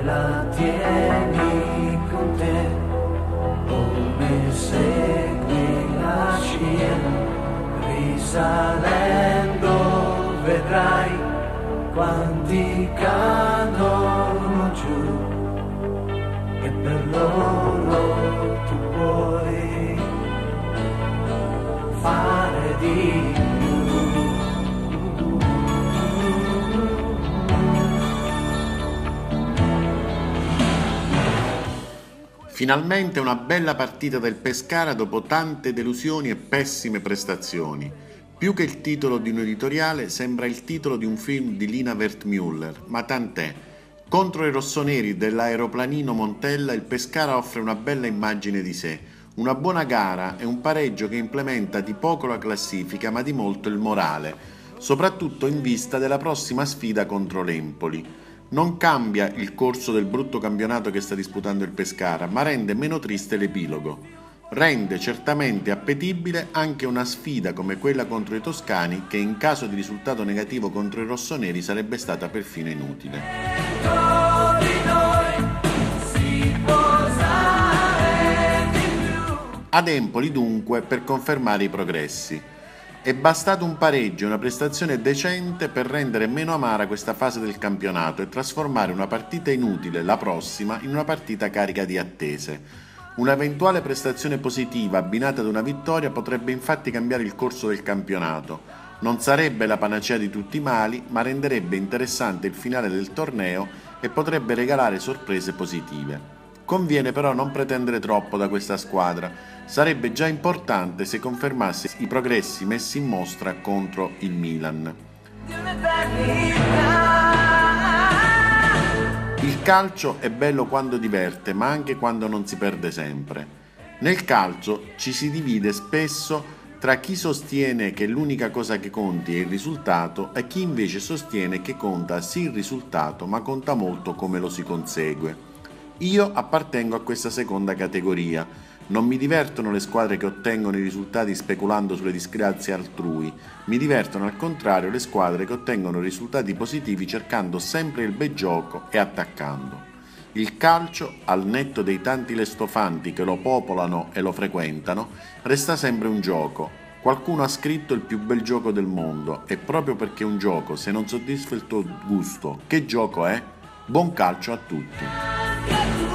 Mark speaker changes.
Speaker 1: la tieni con te, come segui la scia, risalendo vedrai quanti cadono giù, e per loro tu puoi fare di più.
Speaker 2: Finalmente una bella partita del Pescara dopo tante delusioni e pessime prestazioni. Più che il titolo di un editoriale sembra il titolo di un film di Lina Wertmüller, ma tant'è. Contro i rossoneri dell'aeroplanino Montella il Pescara offre una bella immagine di sé, una buona gara e un pareggio che implementa di poco la classifica ma di molto il morale, soprattutto in vista della prossima sfida contro l'Empoli. Non cambia il corso del brutto campionato che sta disputando il Pescara, ma rende meno triste l'epilogo. Rende certamente appetibile anche una sfida come quella contro i toscani, che in caso di risultato negativo contro i rossoneri sarebbe stata perfino inutile. Ad Empoli dunque per confermare i progressi. È bastato un pareggio e una prestazione decente per rendere meno amara questa fase del campionato e trasformare una partita inutile, la prossima, in una partita carica di attese. Un'eventuale prestazione positiva abbinata ad una vittoria potrebbe infatti cambiare il corso del campionato. Non sarebbe la panacea di tutti i mali, ma renderebbe interessante il finale del torneo e potrebbe regalare sorprese positive. Conviene però non pretendere troppo da questa squadra. Sarebbe già importante se confermasse i progressi messi in mostra contro il Milan. Il calcio è bello quando diverte, ma anche quando non si perde sempre. Nel calcio ci si divide spesso tra chi sostiene che l'unica cosa che conti è il risultato e chi invece sostiene che conta sì il risultato, ma conta molto come lo si consegue. Io appartengo a questa seconda categoria. Non mi divertono le squadre che ottengono i risultati speculando sulle disgrazie altrui, mi divertono al contrario le squadre che ottengono risultati positivi cercando sempre il bel gioco e attaccando. Il calcio, al netto dei tanti lestofanti che lo popolano e lo frequentano, resta sempre un gioco. Qualcuno ha scritto il più bel gioco del mondo e proprio perché è un gioco, se non soddisfa il tuo gusto, che gioco è? Buon calcio a tutti!